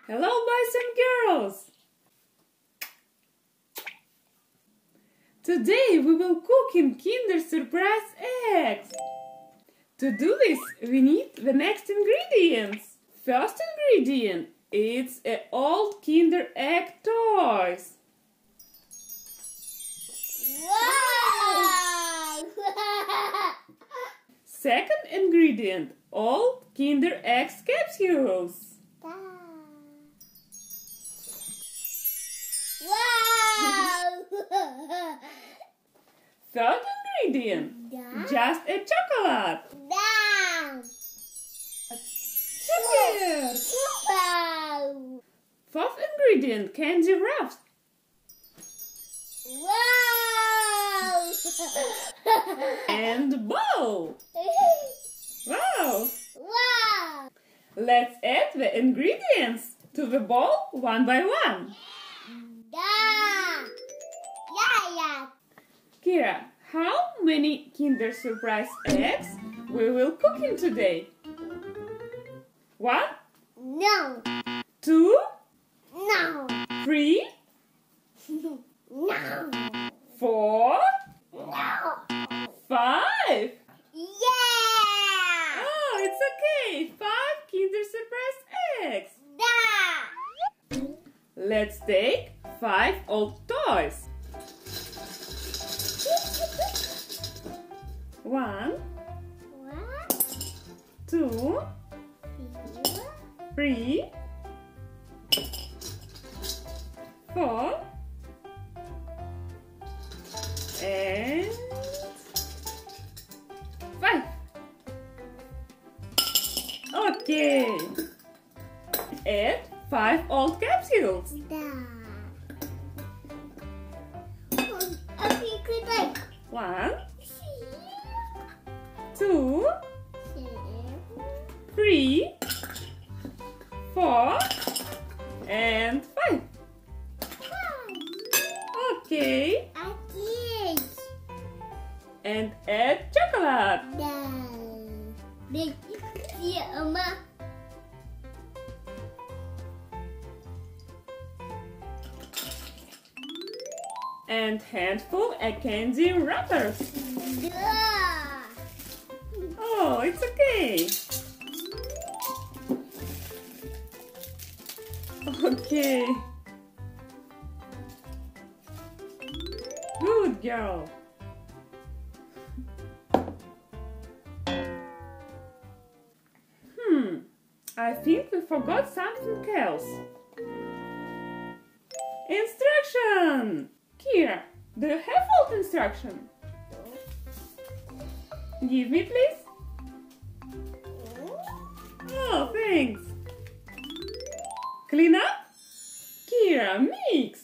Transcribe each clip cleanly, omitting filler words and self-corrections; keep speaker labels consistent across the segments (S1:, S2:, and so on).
S1: Hello, boys and girls! Today we will cook in Kinder Surprise eggs. To do this, we need the next ingredients. First ingredient, it's an old Kinder Egg toys.
S2: Wow!
S1: Second ingredient, old Kinder Eggs capsules.
S2: Wow!
S1: Third ingredient, just a chocolate.
S2: Down!
S1: Super!
S2: Wow!
S1: Fourth ingredient, candy wraps.
S2: Wow!
S1: And bowl. Wow!
S2: Wow!
S1: Let's add the ingredients to the bowl one by one.
S2: Yeah! Yeah!
S1: Kira, how many Kinder Surprise eggs we will cook in today? 1,
S2: No!
S1: 2,
S2: No!
S1: 3,
S2: No!
S1: 4,
S2: No!
S1: 5.
S2: Yeah!
S1: Oh, it's okay. 5 Kinder Surprise eggs.
S2: Da!
S1: Let's take 5 old toys. 1, 2, 3, 4, and 5. Okay. Add 5 old capsules.
S2: Da! Okay, good luck.
S1: 1, 2, 3, 4, and 5. Okay. And add chocolate. And handful of candy wrappers. Oh, it's okay. Okay. Good girl. I think we forgot something else. Instruction! Kira, do you have old instruction? Give me, please. Oh, thanks. Clean up? Kira, mix.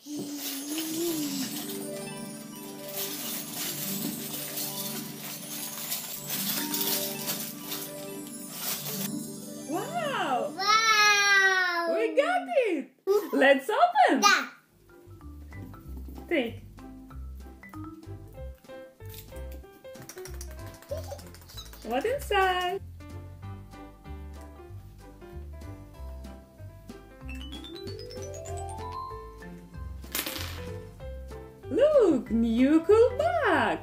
S1: Wow!
S2: Wow!
S1: We got it! Let's open!
S2: Da!
S1: Take. What inside? Look, new cool bag.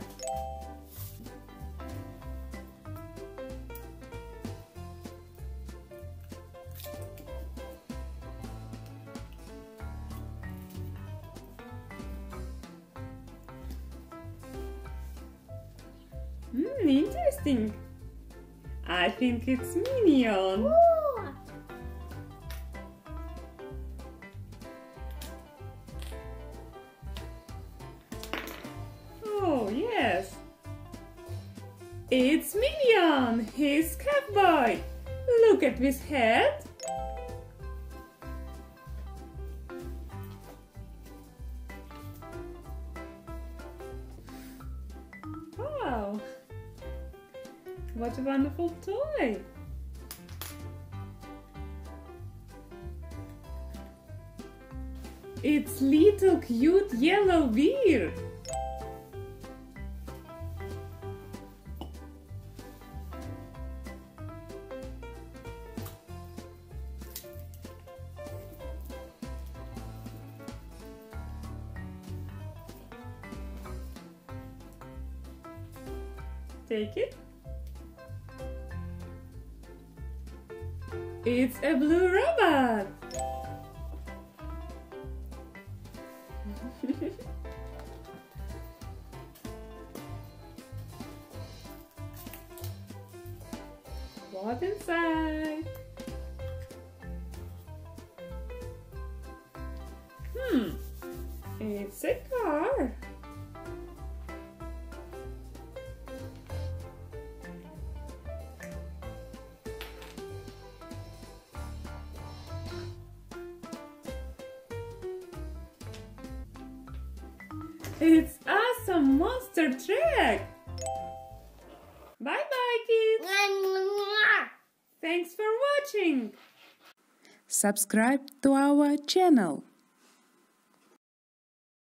S1: Interesting. I think it's Minion.
S2: Ooh.
S1: Oh, yes. It's Minion, his cowboy. Look at this head. Wow. What a wonderful toy. It's little cute yellow bear. Take it. It's a blue robot. What's inside? It's a car. It's awesome monster truck. Bye-bye, kids. Thanks for watching.
S3: Subscribe to our channel.